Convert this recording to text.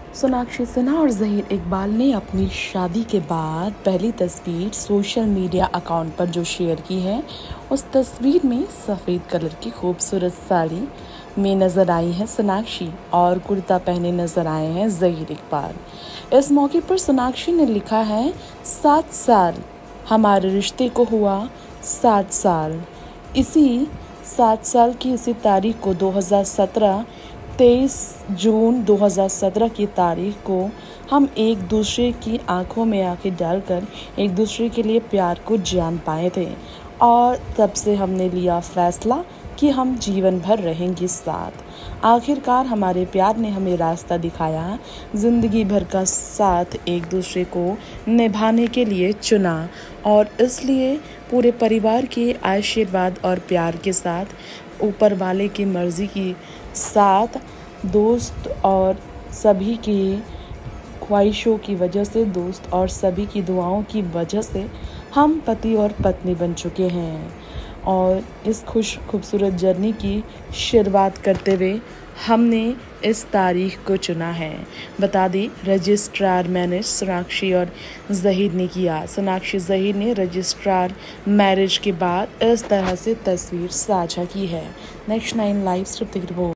सोनाक्षी सिन्हा और ज़हीर इकबाल ने अपनी शादी के बाद पहली तस्वीर सोशल मीडिया अकाउंट पर जो शेयर की है, उस तस्वीर में सफ़ेद कलर की खूबसूरत साड़ी में नज़र आई हैं सोनाक्षी और कुर्ता पहने नज़र आए हैं ज़हीर इकबाल। इस मौके पर सोनाक्षी ने लिखा है, 7 साल हमारे रिश्ते को हुआ 7 साल। इसी 7 साल की इसी तारीख को 23 जून 2017 की तारीख को हम एक दूसरे की आंखों में आंखें डालकर एक दूसरे के लिए प्यार को जान पाए थे और तब से हमने लिया फैसला कि हम जीवन भर रहेंगे साथ। आखिरकार हमारे प्यार ने हमें रास्ता दिखाया, ज़िंदगी भर का साथ एक दूसरे को निभाने के लिए चुना और इसलिए पूरे परिवार के आशीर्वाद और प्यार के साथ, ऊपर वाले की मर्ज़ी के साथ, दोस्त और सभी की ख्वाहिशों की वजह से, दोस्त और सभी की दुआओं की वजह से हम पति और पत्नी बन चुके हैं और इस खूबसूरत जर्नी की शुरुआत करते हुए हमने इस तारीख को चुना है। बता दें, रजिस्ट्रार मैरिज सोनाक्षी और ज़हीर ने किया। सोनाक्षी ज़हीर ने रजिस्ट्रार मैरिज के बाद इस तरह से तस्वीर साझा की है। Next 9 live report.